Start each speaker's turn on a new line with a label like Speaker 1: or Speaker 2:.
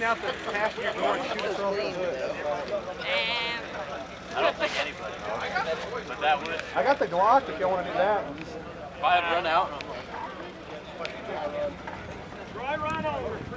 Speaker 1: out the passenger door and shoot us off the hood.
Speaker 2: I don't think anybody. But that would.
Speaker 1: I got the Glock if y'all want to do that.
Speaker 2: If I had run out.
Speaker 3: Try run over.